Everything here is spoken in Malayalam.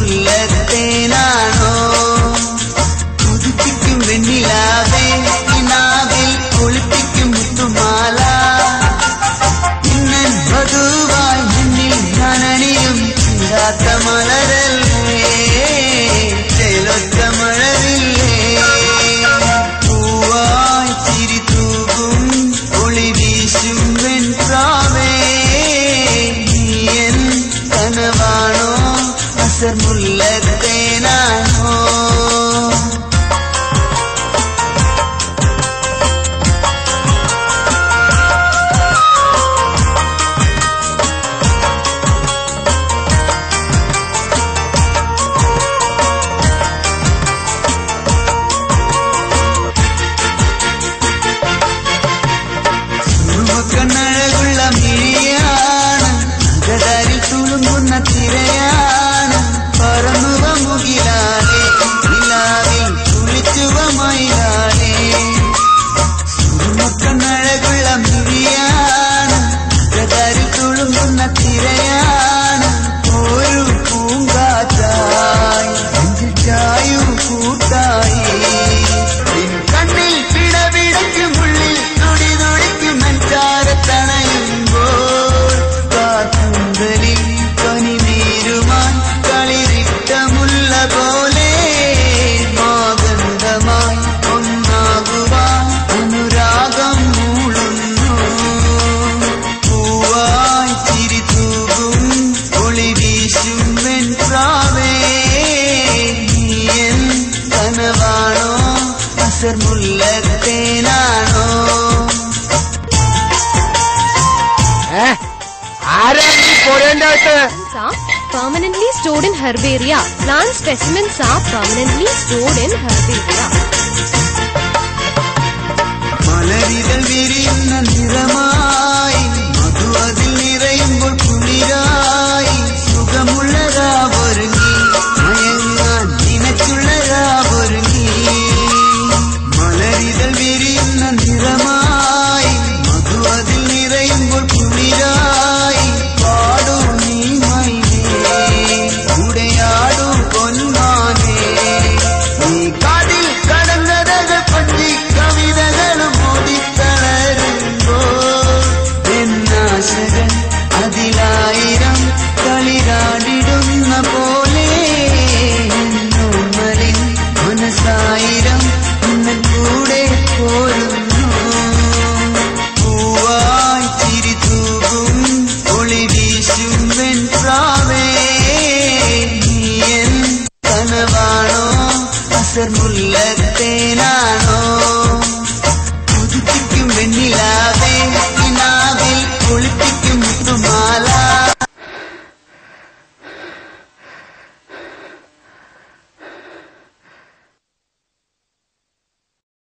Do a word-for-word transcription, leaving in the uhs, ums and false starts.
മുല്ലത്തേനാണോ കുതിപ്പിക്കും വെണ്ണിലാവേ കിനാവിൽ ഒളിപ്പിക്കും മുത്തുമാല ഇന്നൻ വധുവായി മുന്നിൽ ഞാനണിയും ചൂടാത്ത മലരല്ലേ ചേലൊറ്റ മഴവില്ലേ പൂവായി ചിരി തൂകും ഒളി വീശും വെൺപ്രാവേ നീയൻ കനവാണോ അസർ മുല്ലത്തേനാണോ കണ്ണഴകുള്ള മിഴിയാണ് നഗതാരിൽ തുളുമ്പുന്ന തിരയാണ് പറന്നുവ മുകിലാലേ നിലാവിൽ കുളിച്ചുവ മയിലാലേ കണ്ണഴകുള്ള മിഴിയാണ് നഗതാരിൽ തുളുമ്പുന്ന തിരയാണ് ഒരു പൂങ്കാറ്റായി നെഞ്ചിൽ ചായു കൂട്ടായി കണ്ണിൽ പിടപിടയ്ക്കും ഉള്ളിൽ തുടി തുടിക്കും തണയുമ്പോൾ കാത്തുമ്പലിൽ പനിനീരുമായി കളിരിട്ടമുള്ള പോലെ മാഗന്ധമായി ഒന്നാകുവാൻ അനുരാഗം മൂളുന്നു പൂവായി ചിരി തൂകും ഒളി വീശും വെൺപ്രാവേ നീയൻ കനവാണോ അസർ മുല്ലത്തേനാണോ permanently stored in herbaria. Plant specimens are permanently stored in herbaria. മലരിതൾ വിരിയുന്ന നിറമായി മധുവ